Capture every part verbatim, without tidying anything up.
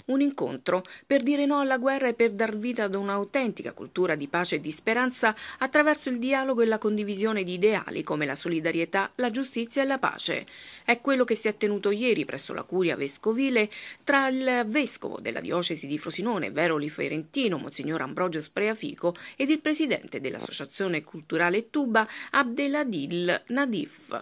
un incontro per dire no alla guerra e per dar vita ad un'autentica cultura di pace e di speranza attraverso il dialogo e la condivisione di ideali come la solidarietà, la giustizia e la pace. È quello che si è tenuto ieri presso la curia vescovile tra il vescovo della diocesi di Frosinone, Veroli Ferentino, Monsignor Ambrogio Spreafico, ed il presidente dell'Associazione Culturale Tuba, Abdeladil Nadif.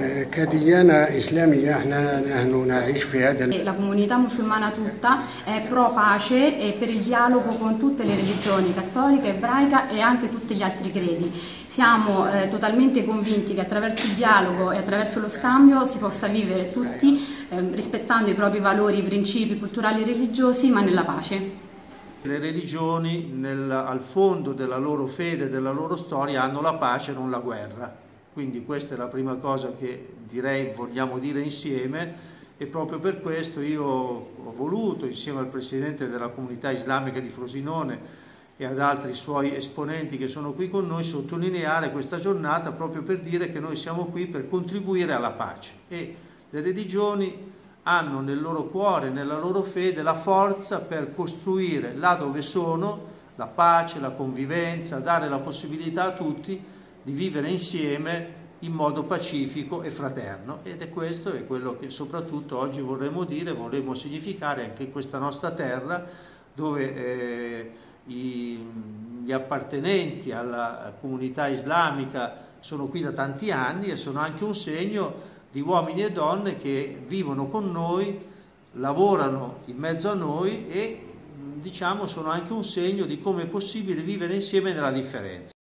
La comunità musulmana tutta è pro pace e per il dialogo con tutte le religioni, cattolica, ebraica e anche tutti gli altri credi. Siamo eh, totalmente convinti che attraverso il dialogo e attraverso lo scambio si possa vivere tutti eh, rispettando i propri valori, principi culturali e religiosi, ma nella pace. Le religioni nel, al fondo della loro fede e della loro storia hanno la pace, non la guerra. Quindi questa è la prima cosa che direi vogliamo dire insieme, e proprio per questo io ho voluto, insieme al Presidente della Comunità Islamica di Frosinone e ad altri suoi esponenti che sono qui con noi, sottolineare questa giornata proprio per dire che noi siamo qui per contribuire alla pace, e le religioni hanno nel loro cuore, nella loro fede, la forza per costruire là dove sono la pace, la convivenza, dare la possibilità a tutti di vivere insieme in modo pacifico e fraterno, ed è questo è quello che soprattutto oggi vorremmo dire, vorremmo significare anche in questa nostra terra, dove eh, i, gli appartenenti alla comunità islamica sono qui da tanti anni e sono anche un segno di uomini e donne che vivono con noi, lavorano in mezzo a noi e diciamo sono anche un segno di come è possibile vivere insieme nella differenza.